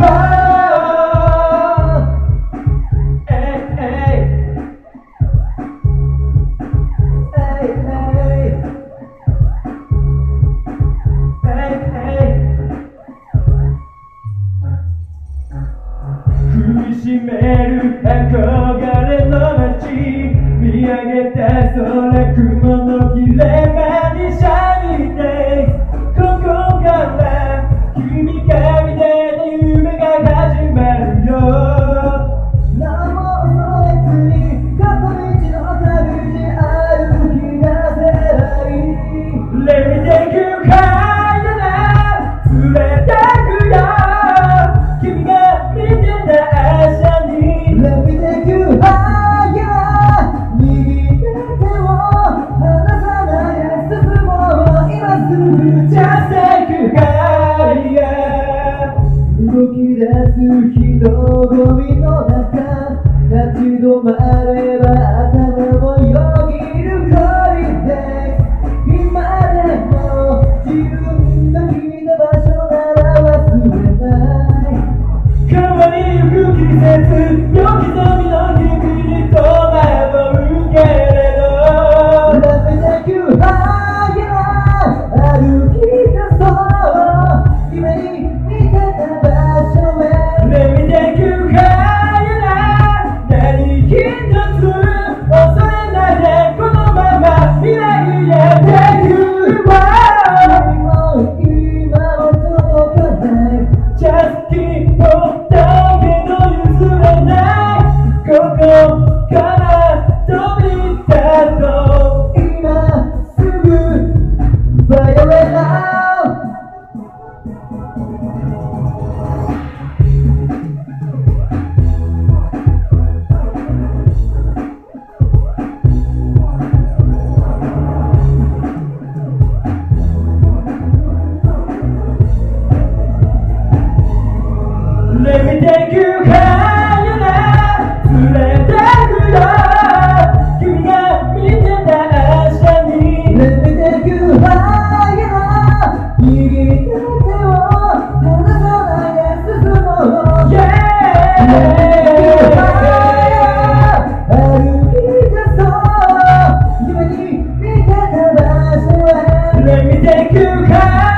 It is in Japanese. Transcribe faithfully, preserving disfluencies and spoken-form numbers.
しめる憧れの街見上げた空雲の切れ間にシャイニーデイここから君が見てた夢が始まるよ何も恐れずに過去一の旅に歩き出せない Let me take you higher now 連れてくよ君が見てたLet me take you higher 右手を離さないで進もう今すぐ Just take you higher 動き出す人混みの中立ち止まれば頭もよぎるホリデー今でも自分の来た場所なら忘れない変わりゆく季節よきぞみの日々に戸惑うけれど Let me take you higher 歩き出そう夢に似てた場所へ Let me take you higher 何一つ恐れないでこのまま未来へ Take you higher 今も届かない Just keep onここから飛び立とう今すぐ Fire it out Let me take you higher now 連れてくよ君が見てた明日に Let me take you higher 右手を離さないで進もう Yeah Let me take you higher 歩き出そう夢に見てた場所へ Let me take you higher